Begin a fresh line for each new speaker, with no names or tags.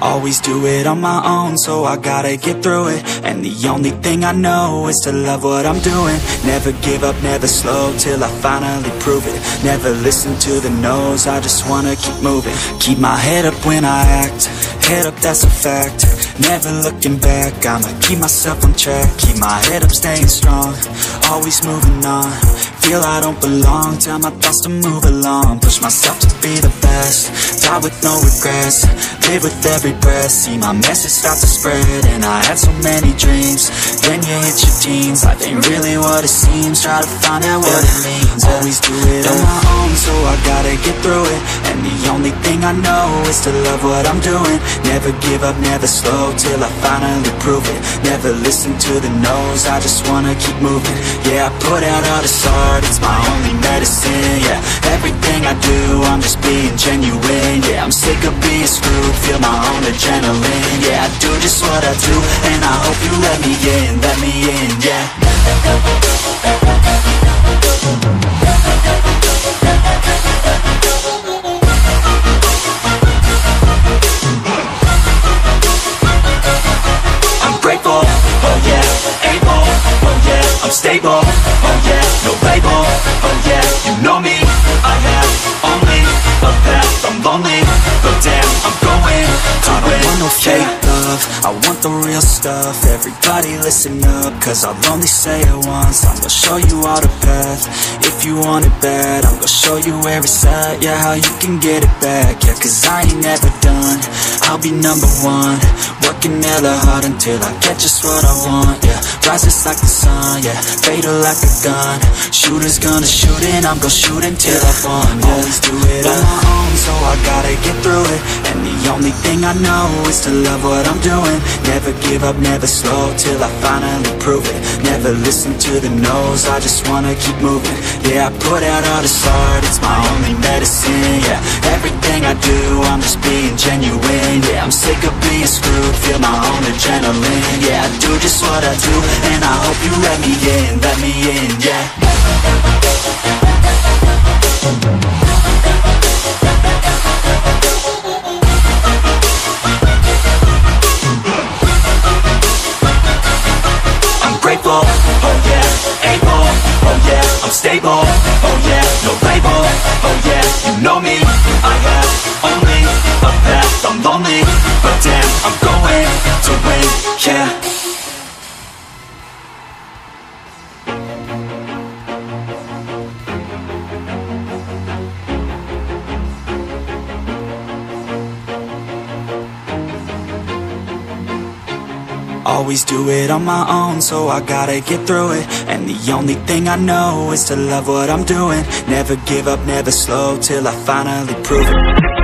Always do it on my own, so I gotta get through it. And the only thing I know is to love what I'm doing. Never give up, never slow, till I finally prove it. Never listen to the no's, I just wanna keep moving. Keep my head up when I act, head up, that's a fact. Never looking back, I'ma keep myself on track. Keep my head up, staying strong, always moving on. Feel I don't belong, tell my thoughts to move along. Push myself to be the best, die with no regrets. Live with every breath, see my message start to spread. And I had so many dreams, then you hit your teens. Life ain't really what it seems, try to find out what it means. Always do it on my own, so I gotta get through it. And the only thing I know is to love what I'm doing. Never give up, never slow, till I finally prove it. Never listen to the no's, I just wanna keep moving. Yeah, I put out all this art, it's my only medicine. Yeah, everything I do, I'm just being genuine. Yeah, I'm sick of being screwed, feel my own adrenaline. Yeah, I do just what I do, and I hope you let me in, yeah. I'm grateful, oh yeah, able, oh yeah, I'm stable, oh yeah, no label, oh yeah, you know me, I have only a path, I'm lonely, but damn, I'm going to win. I don't want no fake love, I want the real stuff. Everybody listen up, cause I'll only say it once. I'm gonna show you all the path, if you want it bad. I'm gonna show you where it's at, yeah, how you can get it back. Yeah, cause I ain't never done, I'll be number one. Working hella hard until I get just what I want, yeah. Rises like the sun, yeah, fatal like a gun. Shooter's gonna shoot and I'm gonna shoot until I won, yeah. Always do it on my own, so I gotta get through it. And the only thing I know is to love what I'm doing. Never give up, never slow, till I finally prove it. Never listen to the no's, I just wanna keep moving. Yeah, I put out all this art, it's my only medicine. Yeah, everything I do, I'm just being genuine. Yeah, I'm sick of being screwed, feel my own adrenaline. Yeah, I do just what I do, and I hope you let me in, yeah. I'm grateful, oh yeah, able, oh yeah, I'm stable, oh yeah, no label, oh yeah, you know me, I have only a path, I'm lonely, but damn, I'm going to win, yeah. Always do it on my own, so I gotta get through it. And the only thing I know is to love what I'm doing. Never give up, never slow, till I finally prove it.